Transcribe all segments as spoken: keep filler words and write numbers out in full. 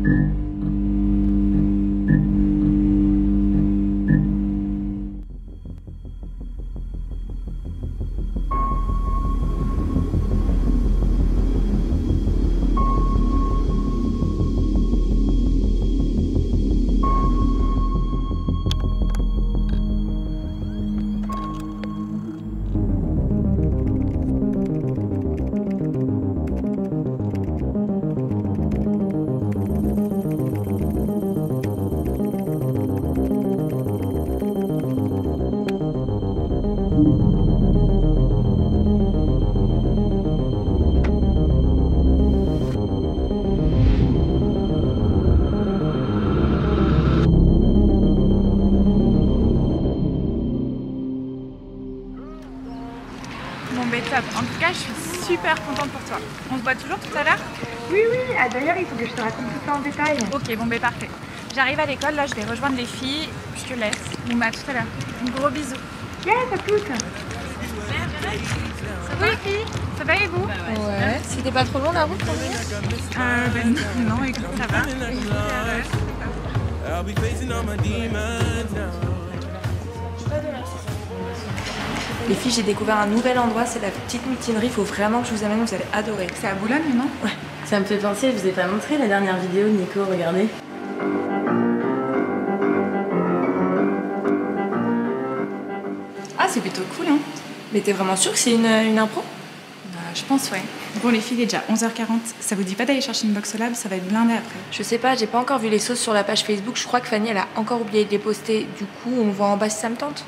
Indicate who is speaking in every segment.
Speaker 1: En tout cas, je suis super contente pour toi. On se voit toujours tout à l'heure?
Speaker 2: Oui, oui. Ah, d'ailleurs, il faut que je te raconte tout ça en détail.
Speaker 1: Ok, bon, ben parfait. J'arrive à l'école, là, je vais rejoindre les filles. Je te laisse. Bon, bah, à tout à l'heure. Un gros bisou.
Speaker 2: Yeah, ça pousse.
Speaker 1: Ça va, les filles? Ça va et vous?
Speaker 3: Ouais. C'était pas trop long la route, quand même?
Speaker 1: Euh, ben non, écoute, ça va.
Speaker 3: Les filles, j'ai découvert un nouvel endroit, c'est la petite mutinerie, faut vraiment que je vous amène, vous allez adorer.
Speaker 1: C'est à Boulogne, non?
Speaker 3: Ouais. Ça me fait penser, je vous ai pas montré la dernière vidéo de Nico, regardez.
Speaker 1: Ah, c'est plutôt cool, hein.
Speaker 3: Mais t'es vraiment sûre que c'est une, une impro?
Speaker 1: Bah, je pense, ouais. Bon, les filles, il est déjà onze heures quarante. Ça vous dit pas d'aller chercher une box au lab? Ça va être blindé après.
Speaker 3: Je sais pas, j'ai pas encore vu les sauces sur la page Facebook. Je crois que Fanny, elle a encore oublié de les poster. Du coup, on voit en bas si ça me tente.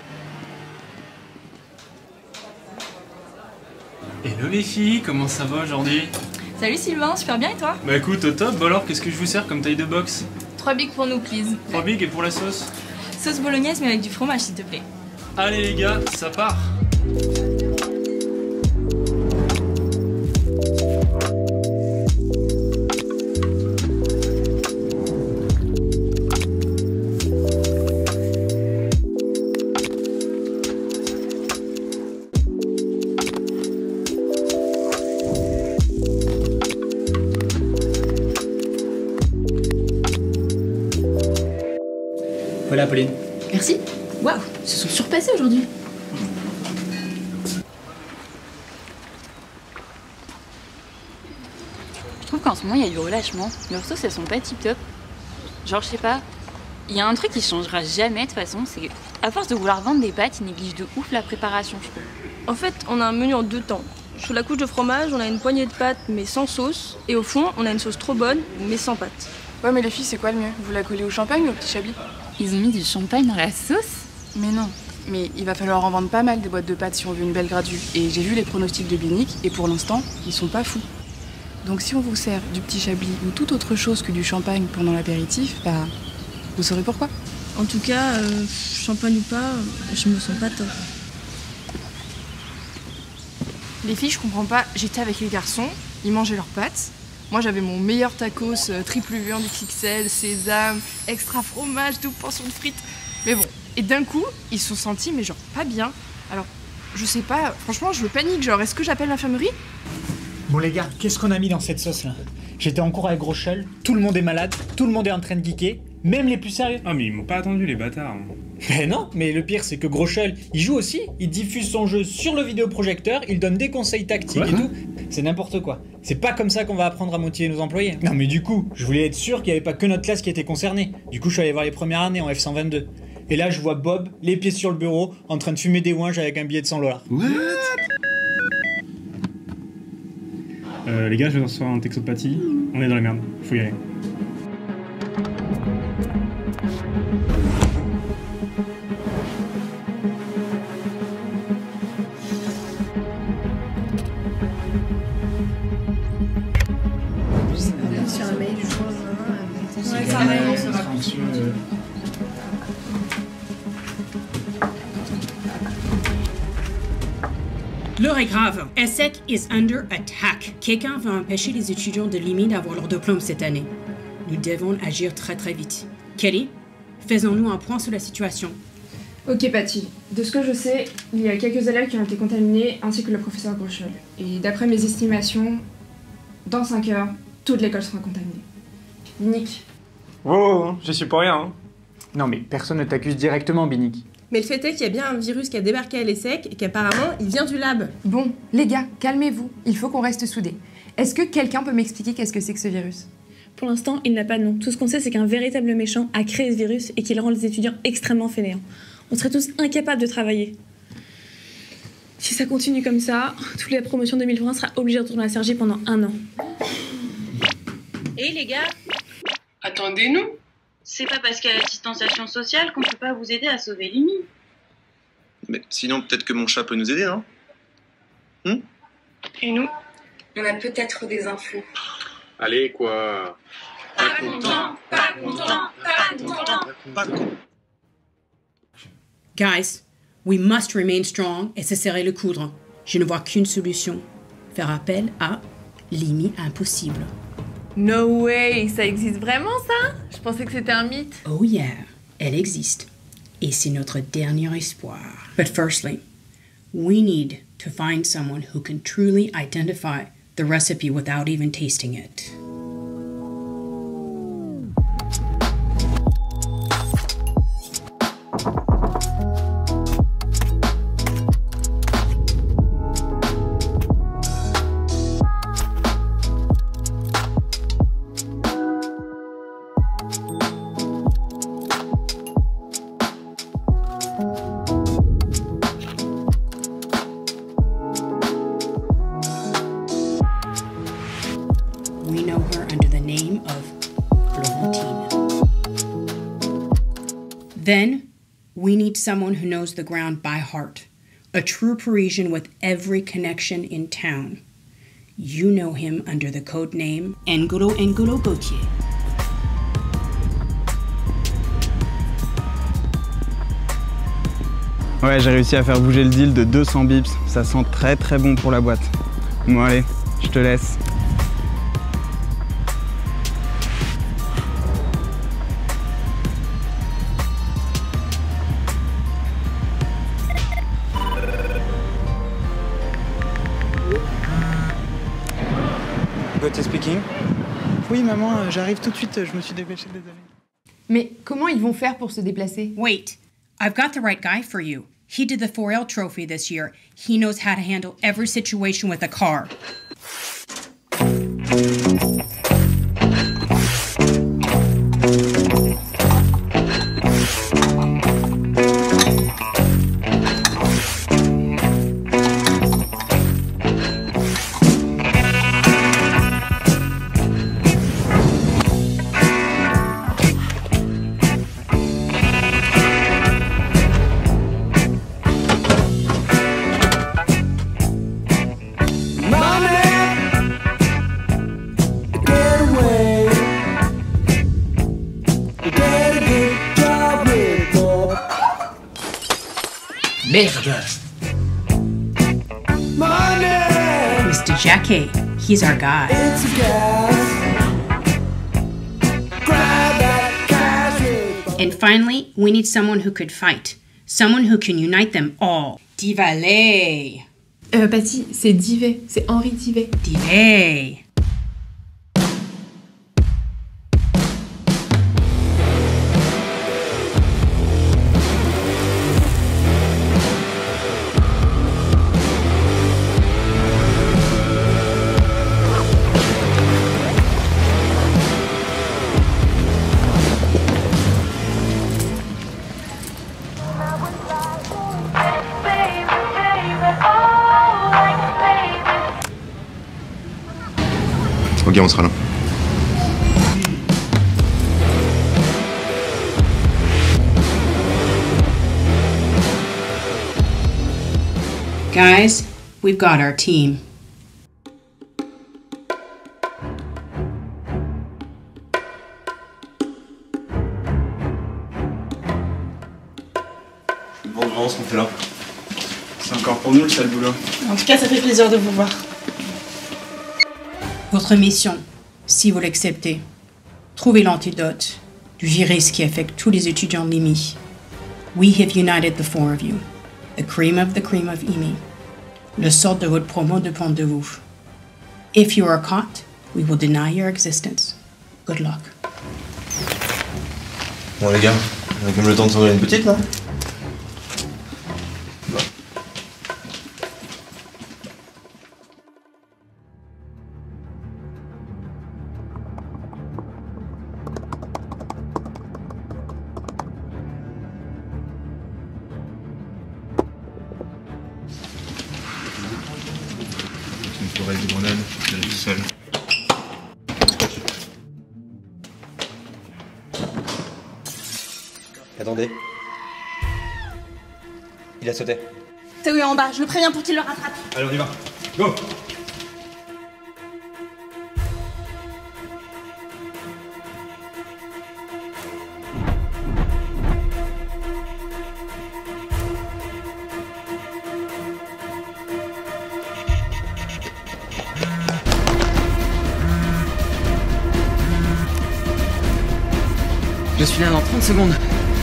Speaker 4: Hello les filles, comment ça va aujourd'hui?
Speaker 5: Salut Sylvain, super bien et toi?
Speaker 4: Bah écoute, au top, bah alors qu'est-ce que je vous sers comme taille de box?
Speaker 5: Trois bigs pour nous, please.
Speaker 4: Trois bigs et pour la sauce?
Speaker 5: Sauce bolognaise mais avec du fromage s'il te plaît.
Speaker 4: Allez les gars, ça part!
Speaker 6: Voilà Pauline.
Speaker 5: Merci. Waouh, ils se sont surpassés aujourd'hui.
Speaker 7: Je trouve qu'en ce moment il y a du relâchement. Les ressources elles sont pas tip top. Genre je sais pas, il y a un truc qui changera jamais de toute façon, c'est qu'à force de vouloir vendre des pâtes, ils négligent de ouf la préparation, je trouve.
Speaker 5: En fait, on a un menu en deux temps. Sous la couche de fromage, on a une poignée de pâtes mais sans sauce. Et au fond, on a une sauce trop bonne mais sans pâtes.
Speaker 8: Ouais mais les filles, c'est quoi le mieux? Vous la collez au champagne ou au petit chablis?
Speaker 7: Ils ont mis du champagne dans la sauce?
Speaker 8: Mais non. Mais il va falloir en vendre pas mal des boîtes de pâtes si on veut une belle gradue. Et j'ai vu les pronostics de Binic et pour l'instant, ils sont pas fous. Donc si on vous sert du petit chablis ou toute autre chose que du champagne pendant l'apéritif, bah vous saurez pourquoi.
Speaker 5: En tout cas, euh, champagne ou pas, je me sens pas top.
Speaker 8: Les filles, je comprends pas, j'étais avec les garçons, ils mangeaient leurs pâtes. Moi j'avais mon meilleur tacos euh, triple viande X X L, sésame, extra fromage, double portion de frites. Mais bon, et d'un coup, ils se sont sentis mais genre pas bien. Alors, je sais pas, franchement je panique, genre est-ce que j'appelle l'infirmerie?
Speaker 6: Bon les gars, qu'est-ce qu'on a mis dans cette sauce là? J'étais en cours avec Rochelle, tout le monde est malade, tout le monde est en train de geeker, même les plus sérieux.
Speaker 4: Ah mais ils m'ont pas attendu les bâtards.
Speaker 6: Mais non, mais le pire c'est que Groschel, il joue aussi, il diffuse son jeu sur le vidéoprojecteur, il donne des conseils tactiques
Speaker 4: quoi
Speaker 6: et tout. C'est n'importe quoi. C'est pas comme ça qu'on va apprendre à motiver nos employés. Non mais du coup, je voulais être sûr qu'il n'y avait pas que notre classe qui était concernée. Du coup je suis allé voir les premières années en F cent vingt-deux. Et là je vois Bob, les pieds sur le bureau, en train de fumer des ouinges avec un billet de cent dollars.
Speaker 4: What? Euh, les gars, je vais recevoir un textopathie. On est dans la merde, faut y aller.
Speaker 2: Sur un mail, je crois.
Speaker 1: Ouais, c'est un mail.
Speaker 9: L'heure est grave. ESSEC is under attack. Quelqu'un va empêcher les étudiants de l'I M I d'avoir leur diplôme cette année. Nous devons agir très très vite. Kelly, faisons-nous un point sur la situation.
Speaker 2: Ok Patty, de ce que je sais, il y a quelques élèves qui ont été contaminés ainsi que le professeur Groschel. Et d'après mes estimations, dans cinq heures, toute l'école sera contaminée. Nick.
Speaker 10: Oh, hein, j'y suis pour rien. Hein.
Speaker 6: Non mais personne ne t'accuse directement, Binic.
Speaker 11: Mais le fait est qu'il y a bien un virus qui a débarqué à l'ESSEC et qu'apparemment, il vient du lab.
Speaker 8: Bon, les gars, calmez-vous. Il faut qu'on reste soudés. Est-ce que quelqu'un peut m'expliquer qu'est-ce que c'est que ce virus?
Speaker 12: Pour l'instant, il n'a pas de nom. Tout ce qu'on sait, c'est qu'un véritable méchant a créé ce virus et qu'il rend les étudiants extrêmement fainéants. On serait tous incapables de travailler. Si ça continue comme ça, toute la promotion deux mille vingt sera obligée de retourner à Cergy pendant un an.
Speaker 13: Hé hey, les gars,
Speaker 11: attendez-nous.
Speaker 13: C'est pas parce qu'il y a la distanciation sociale qu'on peut pas vous aider à sauver Limi.
Speaker 14: Mais sinon, peut-être que mon chat peut nous aider, non? hmm
Speaker 13: Et nous?
Speaker 15: On a peut-être des infos.
Speaker 10: Allez, quoi.
Speaker 15: Pas content, pas content, pas content, pas content.
Speaker 9: Guys, we must remain strong et se serrer le coude. Je ne vois qu'une solution. Faire appel à Limi impossible.
Speaker 3: No way, ça existe vraiment ça? Je pensais que c'était un mythe.
Speaker 9: Oh yeah, elle existe. Et c'est notre dernier espoir. But firstly, we need to find someone who can truly identify the recipe without even tasting it. We know her under the name of Florentine. Then, we need someone who knows the ground by heart. A true Parisian with every connection in town. You know him under the code name N'Golo N'Golo Gauthier.
Speaker 16: Ouais, j'ai réussi à faire bouger le deal de deux cents bips. Ça sent très très bon pour la boîte. Bon allez, je te laisse.
Speaker 6: Gauthier speaking. Oui maman, j'arrive tout de suite, je me suis dépêché, désolé.
Speaker 8: Mais comment ils vont faire pour se déplacer?
Speaker 9: Wait, I've got the right guy for you. He did the four L trophy this year. He knows how to handle every situation with a car. Merde. Mister Jackie, he's our guy. And finally, we need someone who could fight. Someone who can unite them all. Divalet.
Speaker 8: Euh, Patty, c'est Divet. C'est Henri Divet.
Speaker 9: Divet.
Speaker 14: Ok, on sera là.
Speaker 9: Guys, we've got our team.
Speaker 10: Bon, vraiment ce qu'on fait là. C'est encore pour nous le sale boulot.
Speaker 11: En tout cas, ça fait plaisir de vous voir.
Speaker 9: Votre mission, si vous l'acceptez, trouver l'antidote du virus qui affecte tous les étudiants de l'E M I. We have united the four of you. The cream of the cream of E M I. Le sort de votre promo dépend de vous. If you are caught, we will deny your existence. Good luck.
Speaker 14: Bon les gars, on a quand même le temps de s'ouvrir une petite là.
Speaker 10: Une forêt de grenades, je suis tout seul.
Speaker 17: Attendez. Il a sauté.
Speaker 18: Théo est en bas, je le préviens pour qu'il le rattrape.
Speaker 10: Allez, on y va. Go!
Speaker 17: Je suis là dans trente secondes.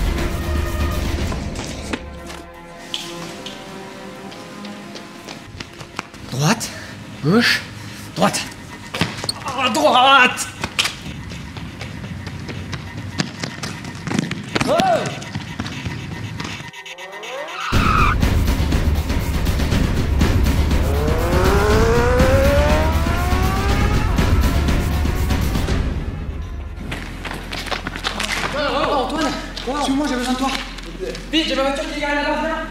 Speaker 17: Droite, gauche, droite.
Speaker 6: À droite! Oh!
Speaker 17: Antoine, suis-moi, j'ai besoin de toi.
Speaker 6: Vite, j'ai ma voiture qui est garée là-bas, viens.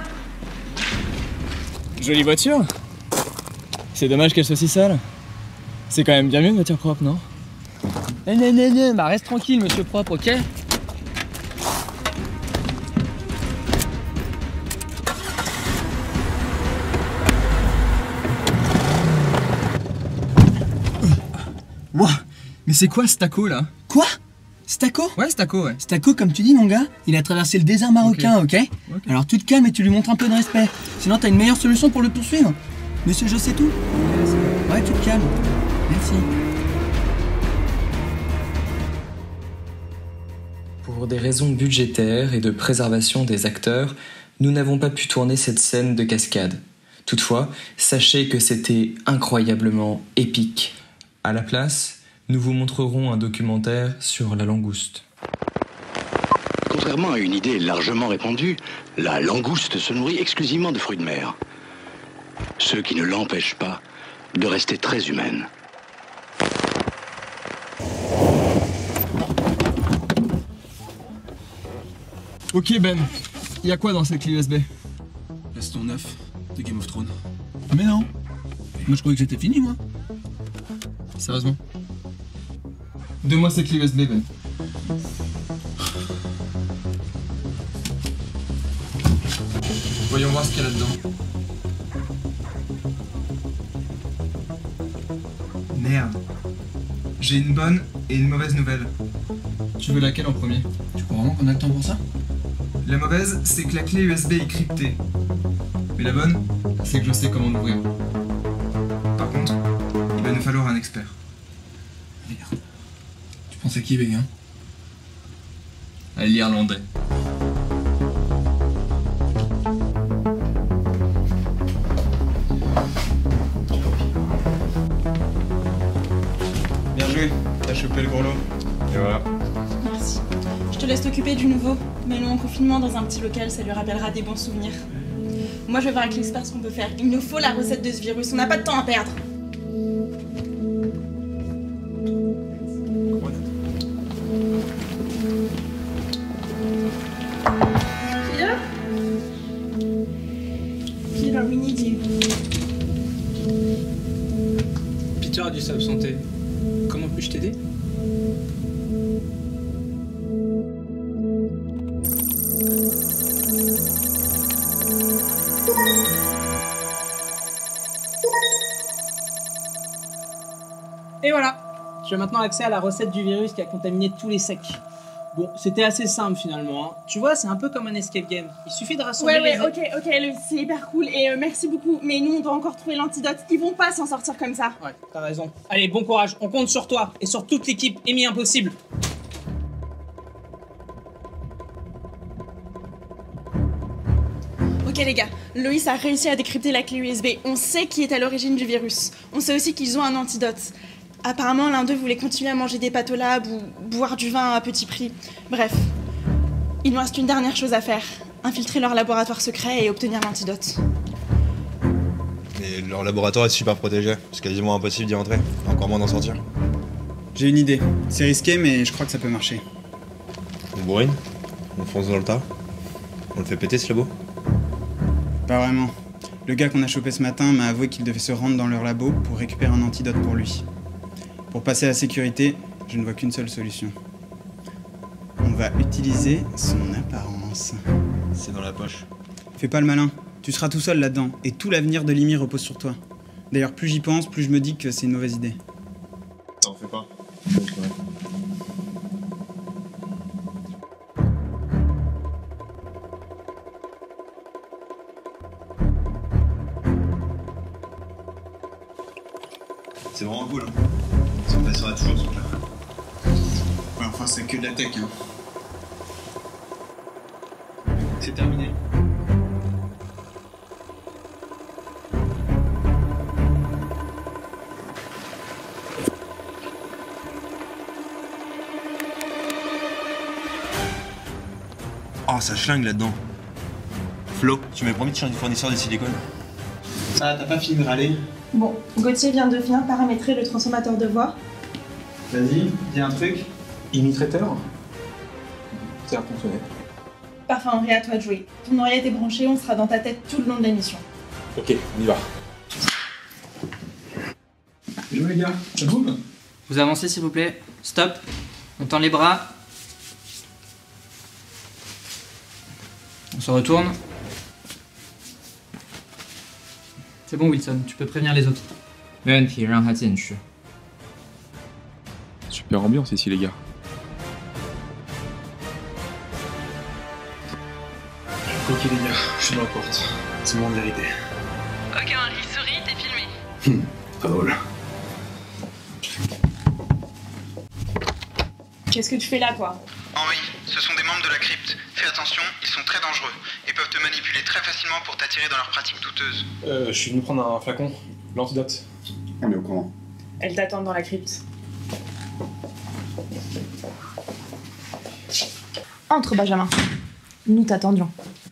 Speaker 6: Jolie voiture. C'est dommage qu'elle soit si sale. C'est quand même bien mieux une voiture propre, non? Eh non, non, non, bah reste tranquille, monsieur propre, ok?
Speaker 19: Wow, mais c'est quoi ce taco là? Quoi? Stacco?
Speaker 6: Ouais, Stacco, ouais.
Speaker 19: Stacco, comme tu dis, mon gars, il a traversé le désert marocain, ok? okay. okay. Alors tu te calmes et tu lui montres un peu de respect. Sinon, t'as une meilleure solution pour le poursuivre. Monsieur, je sais tout. Ouais, tu te calmes. Merci.
Speaker 20: Pour des raisons budgétaires et de préservation des acteurs, nous n'avons pas pu tourner cette scène de cascade. Toutefois, sachez que c'était incroyablement épique. À la place, nous vous montrerons un documentaire sur la langouste.
Speaker 21: Contrairement à une idée largement répandue, la langouste se nourrit exclusivement de fruits de mer. Ce qui ne l'empêche pas de rester très humaine.
Speaker 6: Ok Ben, il y a quoi dans cette clé U S B?
Speaker 19: Baston neuf de Game of Thrones. Mais non. Moi je croyais que c'était fini moi.
Speaker 6: Sérieusement? Donne-moi cette clé U S B, Ben. Voyons voir ce qu'il y a là-dedans.
Speaker 10: Merde. J'ai une bonne et une mauvaise nouvelle.
Speaker 6: Tu veux laquelle en premier?
Speaker 19: Tu crois vraiment qu'on a le temps pour ça?
Speaker 10: La mauvaise, c'est que la clé U S B est cryptée. Mais la bonne,
Speaker 6: c'est que je sais comment l'ouvrir.
Speaker 10: Par contre, il va nous falloir un expert.
Speaker 19: Merde. Tu pensais qui, Béguin?
Speaker 6: À l'Irlandais.
Speaker 10: Bien joué, t'as chopé le gros lot. Et voilà.
Speaker 18: Merci. Je te laisse t'occuper du nouveau. Mets-le en confinement dans un petit local, ça lui rappellera des bons souvenirs. Moi, je vais voir avec l'expert ce qu'on peut faire. Il nous faut la recette de ce virus, on n'a pas de temps à perdre. Here? Here, we need you.
Speaker 19: Peter a dû s'absenter. Comment puis-je t'aider?
Speaker 22: Et voilà, j'ai maintenant accès à la recette du virus qui a contaminé tous les secs. Bon, c'était assez simple finalement. Hein. Tu vois, c'est un peu comme un escape game. Il suffit de rassembler
Speaker 18: Ouais, ouais,
Speaker 22: les...
Speaker 18: ok, ok, le- c'est hyper cool et euh, merci beaucoup. Mais nous, on doit encore trouver l'antidote. Ils vont pas s'en sortir comme ça.
Speaker 22: Ouais, t'as raison. Allez, bon courage, on compte sur toi et sur toute l'équipe Amy Impossible.
Speaker 18: Ok les gars, Loïs a réussi à décrypter la clé U S B. On sait qui est à l'origine du virus. On sait aussi qu'ils ont un antidote. Apparemment, l'un d'eux voulait continuer à manger des pâtes au lab ou boire du vin à petit prix. Bref, Il nous reste une dernière chose à faire. Infiltrer leur laboratoire secret et obtenir l'antidote.
Speaker 5: Mais leur laboratoire est super protégé. C'est quasiment impossible d'y entrer. Encore moins d'en sortir.
Speaker 16: J'ai une idée. C'est risqué, mais je crois que ça peut marcher.
Speaker 5: On bourrine? On fonce dans le tas? On le fait péter ce labo?
Speaker 16: Pas vraiment. Le gars qu'on a chopé ce matin m'a avoué qu'il devait se rendre dans leur labo pour récupérer un antidote pour lui. Pour passer à la sécurité, je ne vois qu'une seule solution. On va utiliser son apparence.
Speaker 5: C'est dans la poche.
Speaker 16: Fais pas le malin. Tu seras tout seul là-dedans, et tout l'avenir de Limi repose sur toi. D'ailleurs, plus j'y pense, plus je me dis que c'est une mauvaise idée.
Speaker 5: T'en fais pas. C'est vraiment cool, hein. Ça me passera toujours ce truc-là.
Speaker 16: Ouais, enfin, c'est que de la tech, hein.
Speaker 5: C'est terminé. Oh, ça schlingue là-dedans. Flo, tu m'as promis de changer de fournisseur de silicone.
Speaker 22: Ah, t'as pas fini de râler?
Speaker 18: Bon, Gauthier vient de finir paramétrer le transformateur de voix.
Speaker 22: Vas-y, dis un truc. Imitrateur? Ça a fonctionné.
Speaker 18: Parfait, Henri, à toi de jouer. Ton oreillette est branchée, on sera dans ta tête tout le long de l'émission.
Speaker 22: Ok, on y va. Hello les gars, ça boum?
Speaker 7: Vous avancez s'il vous plaît. Stop. On tend les bras. On se retourne. C'est bon Wilson, tu peux prévenir les autres.
Speaker 23: Super ambiance ici les gars.
Speaker 5: Ok les gars, je suis dans la porte. C'est le moment de vérité.
Speaker 15: Ok Henri, souris, t'es filmé.
Speaker 5: Hum, pas drôle.
Speaker 18: Qu'est-ce que tu fais là, toi?
Speaker 16: Henri, ce sont des membres de la crypte. Fais attention, ils sont très dangereux et peuvent te manipuler très facilement pour t'attirer dans leurs pratiques douteuses.
Speaker 22: Euh, je suis venu prendre un flacon. L'antidote.
Speaker 5: On est au courant.
Speaker 18: Elle t'attend dans la crypte. Entre, Benjamin. Nous t'attendions.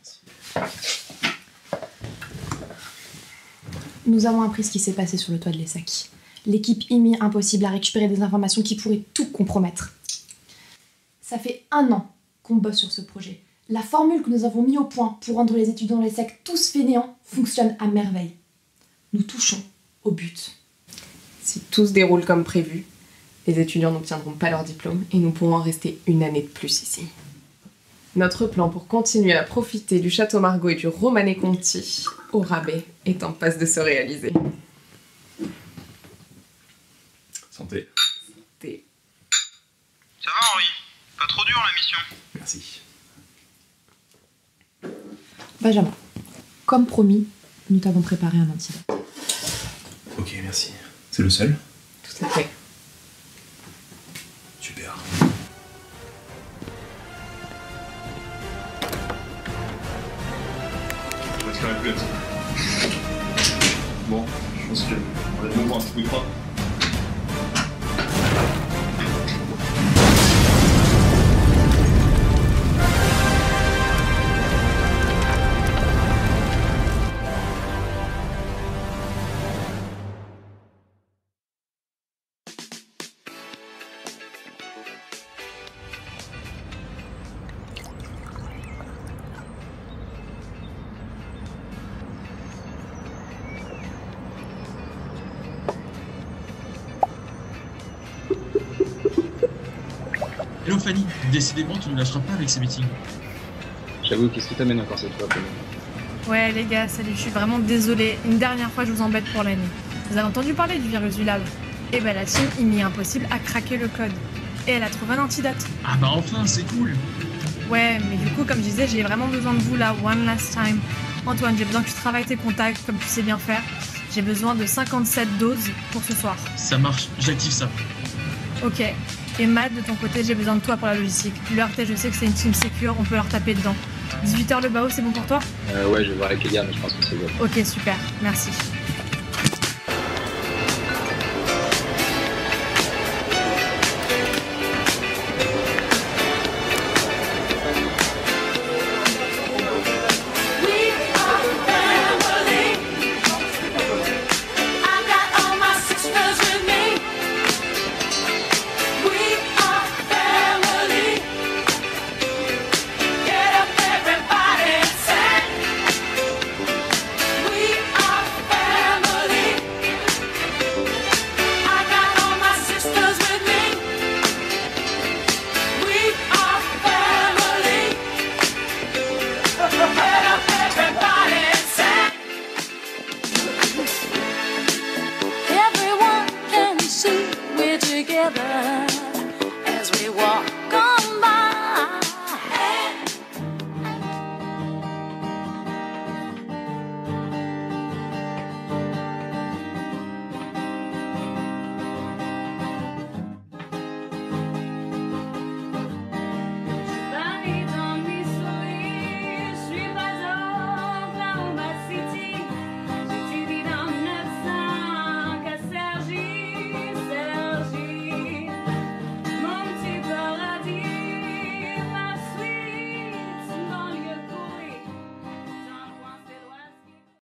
Speaker 18: Nous avons appris ce qui s'est passé sur le toit de l'ESSEC. L'équipe I M I impossible à récupérer des informations qui pourraient tout compromettre. Ça fait un an qu'on bosse sur ce projet. La formule que nous avons mis au point pour rendre les étudiants de l'ESSEC tous fainéants fonctionne à merveille. Nous touchons au but.
Speaker 8: Si tout se déroule comme prévu, les étudiants n'obtiendront pas leur diplôme et nous pourrons en rester une année de plus ici. Notre plan pour continuer à profiter du Château Margaux et du Romanée Conti au rabais est en passe de se réaliser.
Speaker 5: Santé.
Speaker 8: Santé.
Speaker 16: Ça va Henri? Pas trop dur la mission?
Speaker 5: Merci.
Speaker 18: Benjamin, comme promis, nous t'avons préparé un antidote.
Speaker 5: Ok, merci. C'est le seul?
Speaker 8: Tout à fait.
Speaker 5: Super. On va se faire la flotte. Bon, je pense qu'on va de nouveau un petit coup de croix.
Speaker 24: Hello Fanny, décidément tu ne lâcheras pas avec ces meetings.
Speaker 23: J'avoue, qu'est-ce qui t'amène encore cette fois, Fanny?
Speaker 1: Ouais les gars, salut, je suis vraiment désolée. Une dernière fois je vous embête pour l'année. Vous avez entendu parler du virus du lab? Et bah la team I M I Impossible a craqué le code. Et elle a trouvé un antidote.
Speaker 24: Ah bah enfin, c'est cool.
Speaker 1: Ouais, mais du coup comme je disais, j'ai vraiment besoin de vous là, one last time. Antoine, j'ai besoin que tu travailles tes contacts comme tu sais bien faire. J'ai besoin de cinquante-sept doses pour ce soir.
Speaker 24: Ça marche, j'active ça.
Speaker 1: Ok. Et Matt, de ton côté, j'ai besoin de toi pour la logistique. Le R T, je sais que c'est une team secure, on peut leur taper dedans. dix-huit heures le B A O, c'est bon pour toi?
Speaker 23: Euh, ouais, je vais voir avec les gars, mais je pense que c'est bon.
Speaker 1: Ok, super, merci.